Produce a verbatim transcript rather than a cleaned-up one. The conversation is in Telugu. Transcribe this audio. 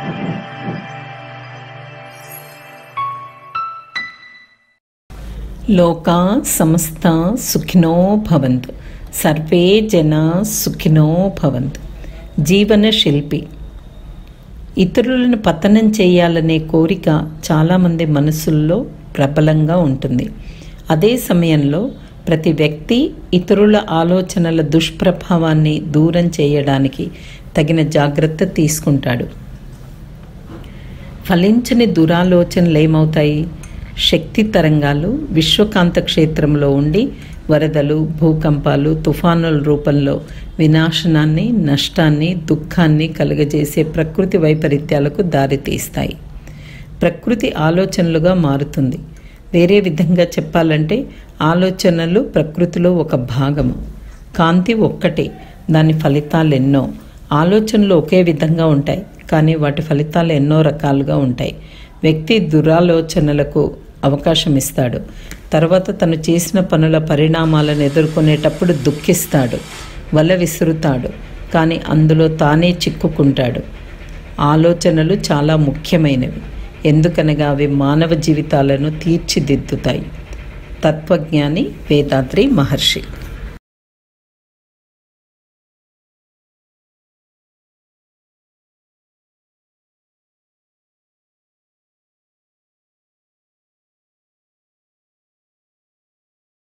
లోకా సమస్త సుఖినో భవంతు, సర్వే జనా సుఖినో భవంతు. జీవన శిల్పి. ఇతరులను పతనం చేయాలనే కోరిక చాలామంది మనసుల్లో ప్రబలంగా ఉంటుంది. అదే సమయంలో ప్రతి వ్యక్తి ఇతరుల ఆలోచనల దుష్ప్రభావాన్ని దూరం చేయడానికి తగిన జాగ్రత్త తీసుకుంటాడు. ఫలించని దురాలోచనలు ఏమవుతాయి? శక్తి తరంగాలు విశ్వకాంత క్షేత్రంలో ఉండి వరదలు, భూకంపాలు, తుఫానుల రూపంలో వినాశనాన్ని, నష్టాన్ని, దుఃఖాన్ని కలుగజేసే ప్రకృతి వైపరీత్యాలకు దారితీస్తాయి. ప్రకృతి ఆలోచనలుగా మారుతుంది. వేరే విధంగా చెప్పాలంటే ఆలోచనలు ప్రకృతిలో ఒక భాగము. కాంతి ఒక్కటే, దాని ఫలితాలు ఎన్నో. ఆలోచనలు ఒకే విధంగా ఉంటాయి, కానీ వాటి ఫలితాలు ఎన్నో రకాలుగా ఉంటాయి. వ్యక్తి దురాలోచనలకు అవకాశం ఇస్తాడు. తర్వాత తను చేసిన పనుల పరిణామాలను ఎదుర్కొనేటప్పుడు దుఃఖిస్తాడు, వల విసురుతాడు, కానీ అందులో తానే చిక్కుకుంటాడు. ఆలోచనలు చాలా ముఖ్యమైనవి, ఎందుకనగా అవి మానవ జీవితాలను తీర్చిదిద్దుతాయి. తత్వజ్ఞాని వేదాద్రి మహర్షి.